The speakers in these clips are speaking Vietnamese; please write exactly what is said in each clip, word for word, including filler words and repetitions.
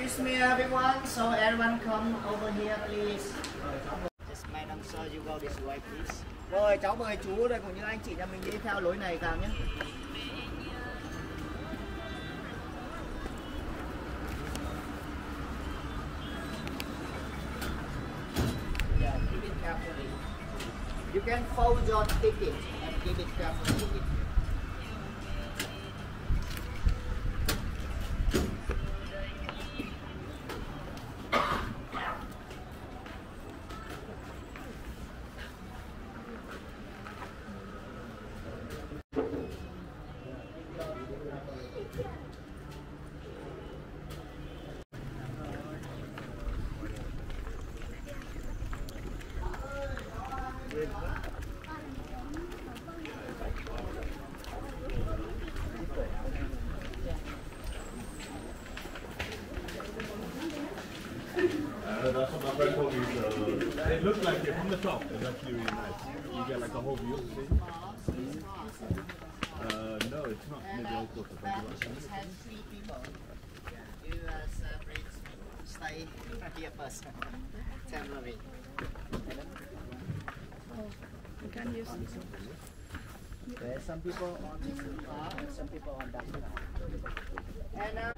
Excuse me everyone, so everyone come over here please. Just madam sir, you go this way please. Rồi cháu mời chú đây cùng những anh chị nhà mình đi theo lối này vào nhé. Yeah, keep it carefully. You can fold your ticket and keep it carefully. Uh, that's what my friend told me. Uh, it looks like it from the top. It's actually really nice. You get like a whole view of the city. Uh, no, it's not. Maybe I'll go for that. Just have three people. You uh, separate, stay here first. Temporary. You can use this. There's some people on this car and some people on that car. And uh,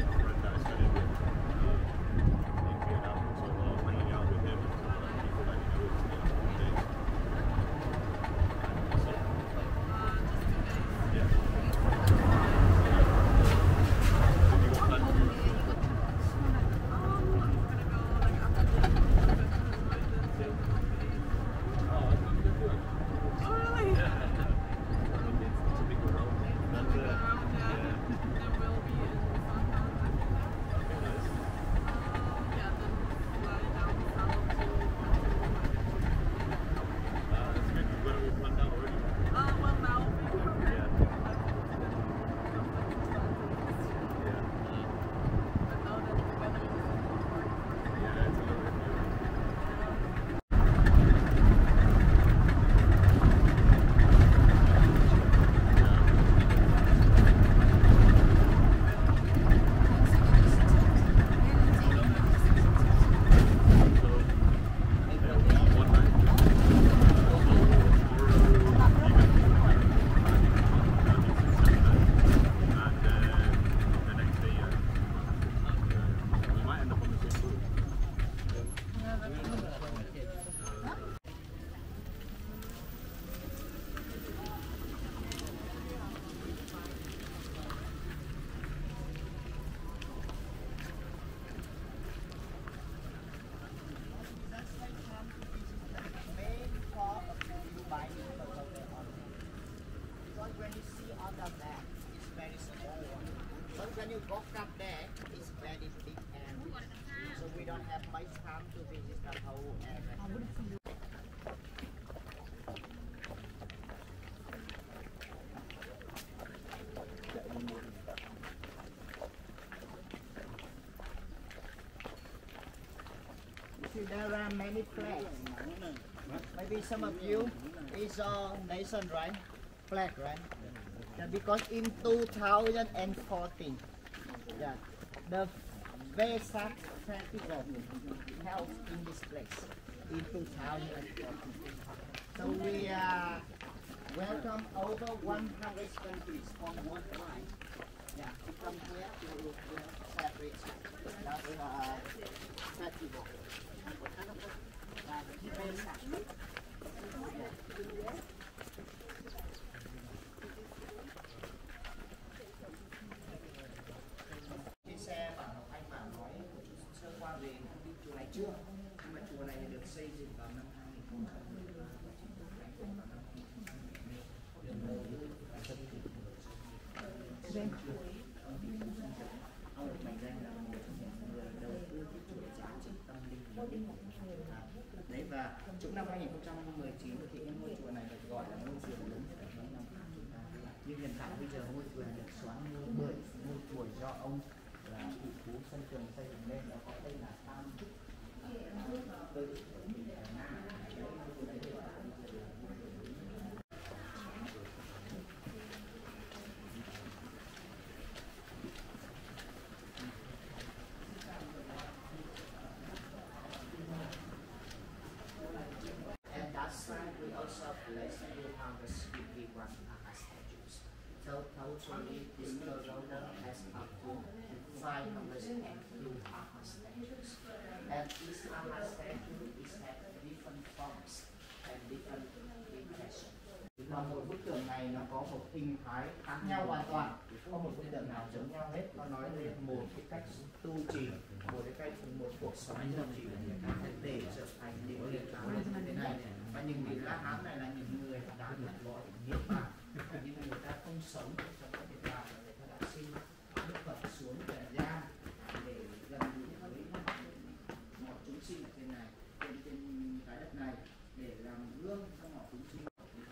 when you see on the map, it's very small. But when you walk up there, it's very big area. So we don't have much time to visit the whole area. See, there are many flags. Maybe some of you is a nation, right? Flag, right? Yeah, because in two thousand fourteen, yeah, the Vesak festival held in this place in two thousand fourteen. So we uh, welcome over one hundred countries from worldwide. Yeah, to come here to celebrate that uh, festival. Uh, Vesak. Yeah. Xe bản Ngọc Anh mà nói sơ qua về chùa này chưa, nhưng mà chùa này được xây dựng vào năm hai nghìn không trăm mười ba. Ông được mệnh danh là một người đầu tư cái chùa giá trị tâm linh. Đấy, và trong năm hai nghìn không trăm mười chín thì cái ngôi chùa này được gọi là ngôi chùa lớn nhất ở Đông Nam Á chúng ta. Nhưng hiện tại bây giờ ngôi chùa này được xóa ngôi bởi ngôi chùa do ông là tỷ phú Sân Trường xây dựng lên, nó có tên là Tam Trúc tự less than two hundred fifty-one statues. So totally this pagoda has up to five hundred two statues. And each statue is at different forms and different impression. Và mỗi bức tượng này nó có một hình thái khác nhau hoàn toàn, không một bức tượng nào giống nhau hết. Nó nói về một cái cách tu trì, một cái cách một cuộc sống tu trì để trở thành những người lá hán như thế này. Và những người lá hán này là những người đã được gọi niết bàn, những người ta không sống trong cái niết bàn, người ta đã sinh Đức Phật xuống trần gian để gần gũi với mọi chúng sinh ở trên này, trên trên trái đất này, để làm gương cho mọi chúng sinh.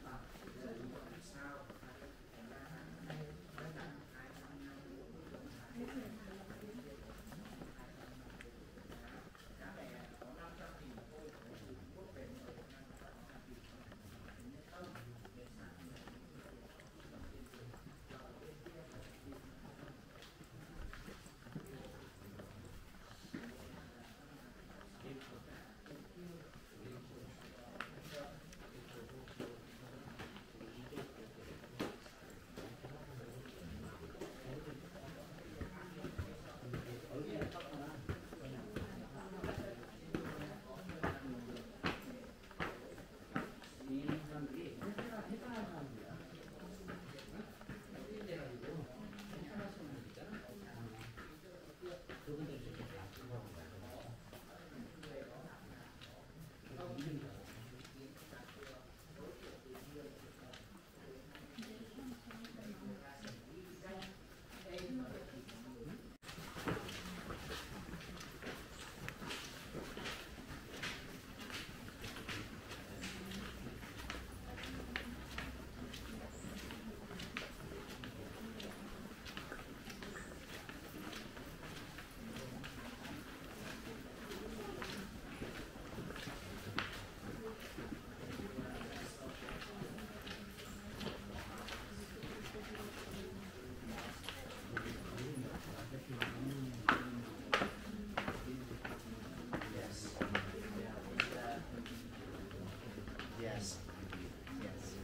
Yes. Yes.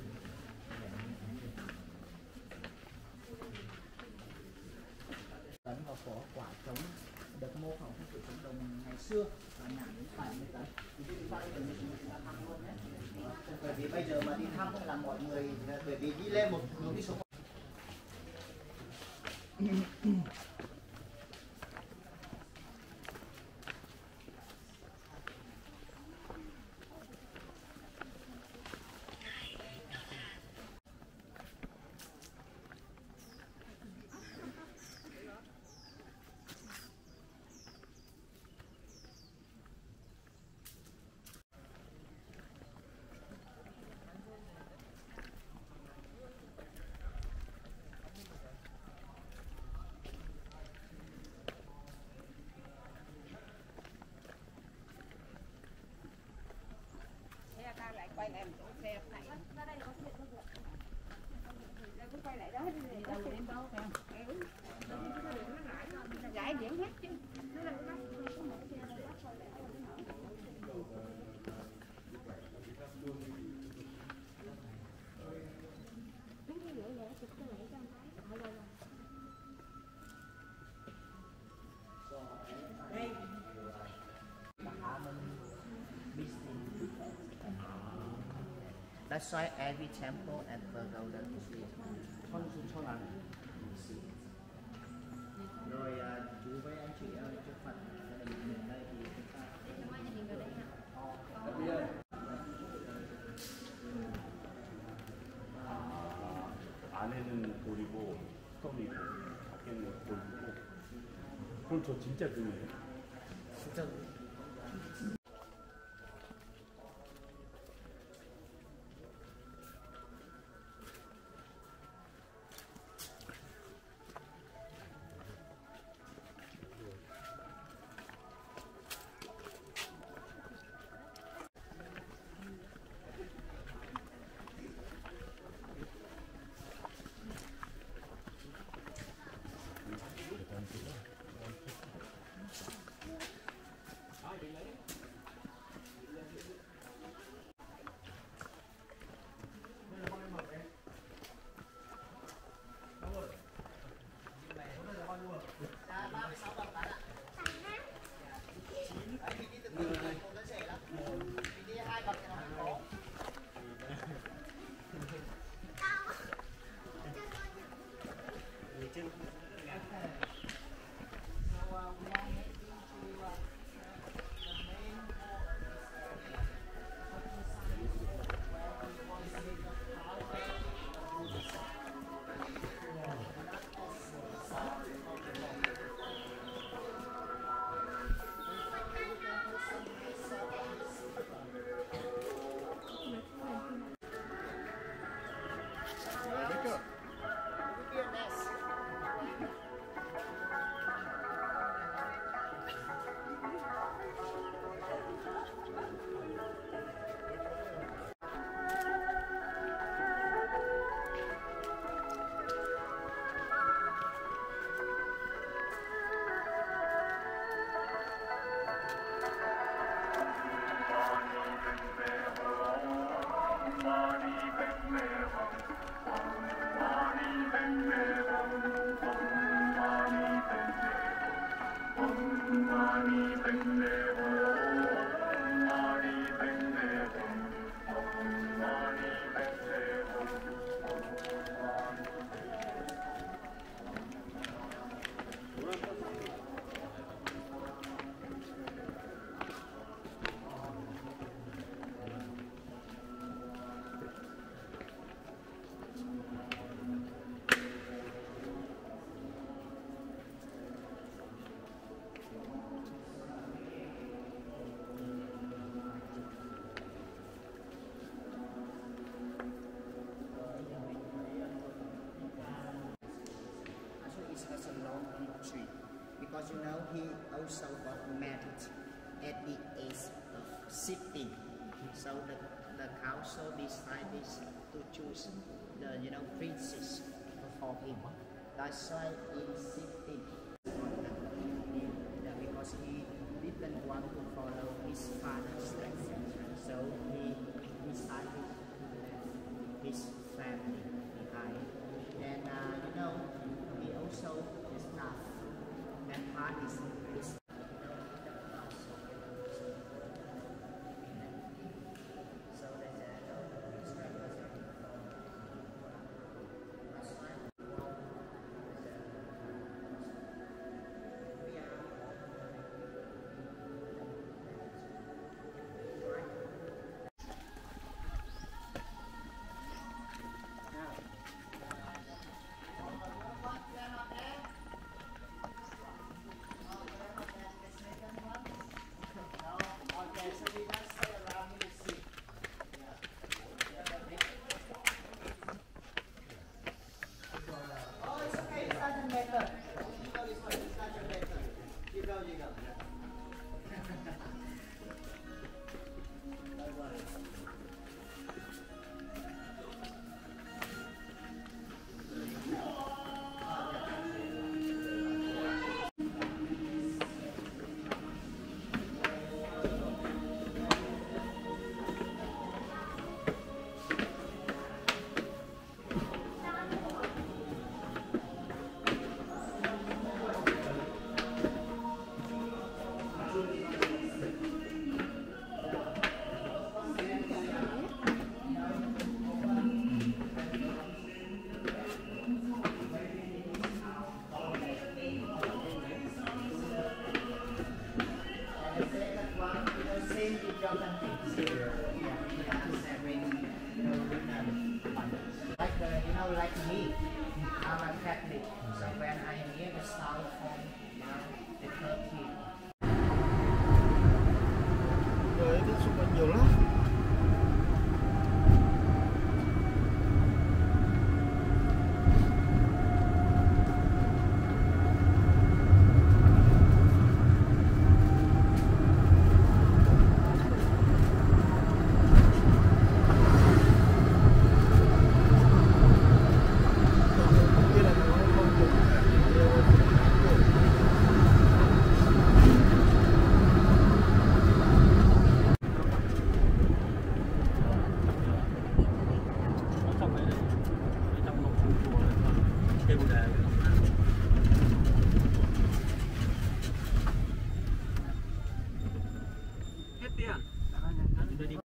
Tấn và phó quả trống được mô phỏng theo kiểu trống đồng ngày xưa và nặng đến bảy mươi tấn. Thì chúng ta đi thăm luôn nhé. Bởi vì bây giờ mà đi thăm là mọi người, bởi vì đi lên một hướng đi xuống. Lại quay lại một chỗ xe này. Ra đây có điện không được. Đây cứ quay lại đó đi đâu đến đâu kìa. Ừ. Nó giải điểm hết chứ. Nó là cái có một xe nó bắt quay lại nó nở. Đúng cái rửa rửa chụp cái lại cho anh thấy. Ở đây rồi. Đây. That's why every temple and pagoda is different. Rồi uh, chú với anh chị ơi, trước Phật gia đình mình đây thì chúng ta 안에는 돌이고 턱이고 밖에는 돌이고. 그럼 저 진짜 눈이에요? 진짜 Because you know he also got married at the age of sixteen, so the, the council decided to choose the you know princess for him. That's why in sixteen, because he didn't want to follow his father's steps, so he decided to leave his family behind. And uh, you know he also is not. And part is, is so that like uh, you know, like me, I'm a Catholic. So when I hear the sound from you know, the Turkey. Rồi, cái xung quanh nhiều lắm.